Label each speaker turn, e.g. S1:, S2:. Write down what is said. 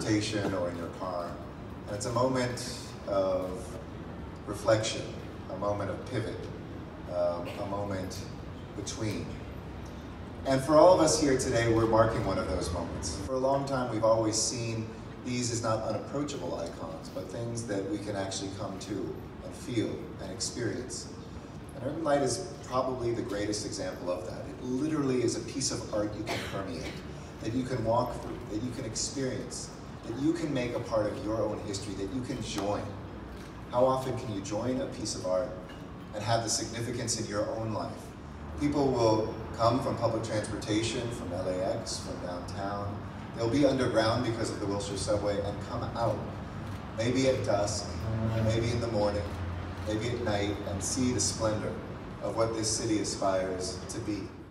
S1: transportation or in your car. And it's a moment of reflection, a moment of pivot, a moment between. And for all of us here today, we're marking one of those moments. For a long time, we've always seen these as not unapproachable icons, but things that we can actually come to and feel and experience. And Urban Light is probably the greatest example of that. It literally is a piece of art you can permeate, that you can walk through, that you can experience, that you can make a part of your own history, that you can join. How often can you join a piece of art and have the significance in your own life? People will come from public transportation, from LAX, from downtown. They'll be underground because of the Wilshire subway and come out, maybe at dusk, maybe in the morning, maybe at night, and see the splendor of what this city aspires to be.